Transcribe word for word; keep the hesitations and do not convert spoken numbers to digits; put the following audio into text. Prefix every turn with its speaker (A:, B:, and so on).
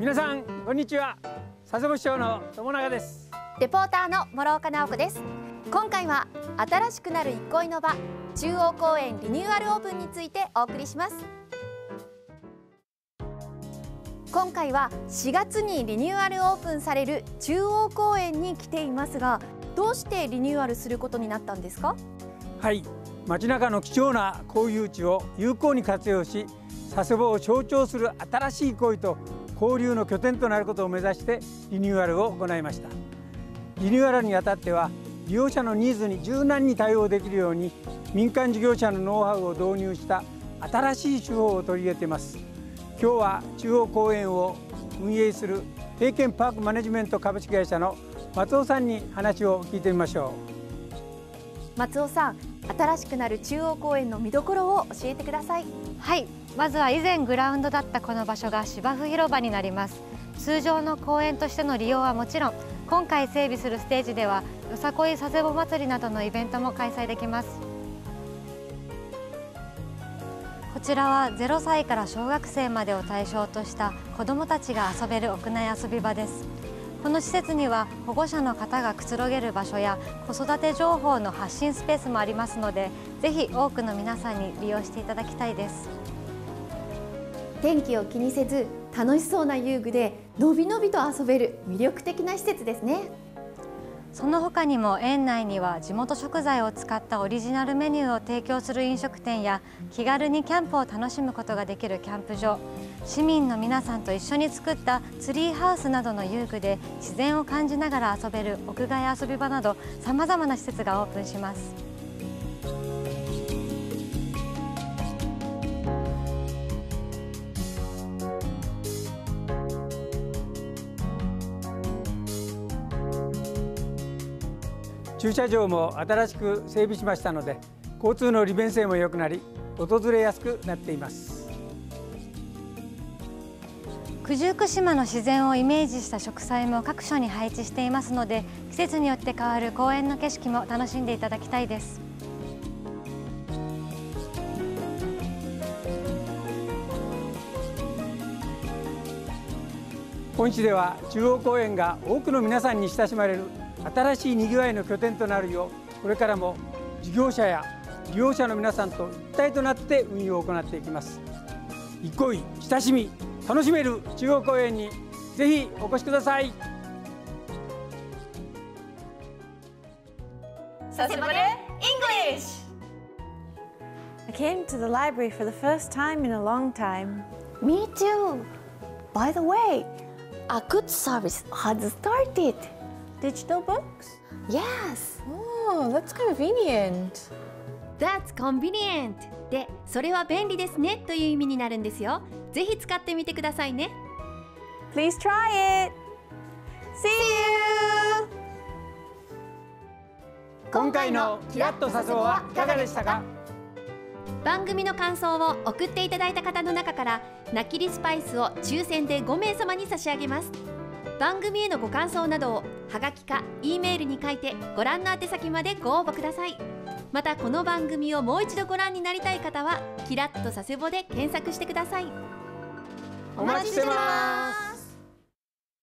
A: 皆さんこんにちは。佐世保市長の友永です。
B: レポーターの諸岡直子です。今回は新しくなる憩いの場中央公園リニューアルオープンについてお送りします。今回はしがつにリニューアルオープンされる中央公園に来ていますが、どうしてリニューアルすることになったんですか？
A: はい、街中の貴重な公有地を有効に活用し、佐世保を象徴する新しい憩いと交流の拠点となることを目指してリニューアルを行いました。リニューアルにあたっては利用者のニーズに柔軟に対応できるように民間事業者のノウハウを導入した新しい手法を取り入れています。今日は中央公園を運営する平健パークマネジメント株式会社の松尾さんに話を聞いてみましょ
B: う。松尾さん、新しくなる中央公園の見どころを教えてください。
C: はい、まずは以前グラウンドだったこの場所が芝生広場になります。通常の公園としての利用はもちろん、今回整備するステージではよさこい佐世保祭りなどのイベントも開催できます。こちらはゼロさいから小学生までを対象とした子どもたちが遊べる屋内遊び場です。この施設には保護者の方がくつろげる場所や子育て情報の発信スペースもありますので、ぜひ多くの皆さんに利用していただきたいです。
B: 天気を気にせず楽しそうな遊具でのびのびと遊べる魅力的な施設ですね。
C: その他にも園内には地元食材を使ったオリジナルメニューを提供する飲食店や気軽にキャンプを楽しむことができるキャンプ場、市民の皆さんと一緒に作ったツリーハウスなどの遊具で自然を感じながら遊べる屋外遊び場などさまざまな施設がオープンします。
A: 駐車場も新しく整備しましたので、交通の利便性も良くなり訪れやすくなっています。
C: 九十九島の自然をイメージした植栽も各所に配置していますので、季節によって変わる公園の景色も楽しんでいただきたいです。
A: 本市では中央公園が多くの皆さんに親しまれる新しいにぎわいの拠点となるよう、これからも事業者や利用者の皆さんと一体となって運用を行っていきます。憩い、親しみ、楽しめる中央公園にぜひお越しください。
B: 佐世保で English!
D: I came to the library for the first time in a long time.
B: Me too. By the way, a good service has started.
D: Digital books?
B: Yes.
D: Oh, that's convenient.
B: That's convenient. で、それは便利ですねという意味になるんですよ。ぜひ使ってみてくださいね。
D: Please try it. See you!
A: 今回のキラッと佐世保はいかがでしたか？
B: 番組の感想を送っていただいた方の中からなきりスパイスを抽選でごめいさまに差し上げます。番組へのご感想などをはがきか E メールに書いてご覧の宛先までご応募ください。またこの番組をもう一度ご覧になりたい方はキラッと佐世保で検索してください。
A: お待ちしてます。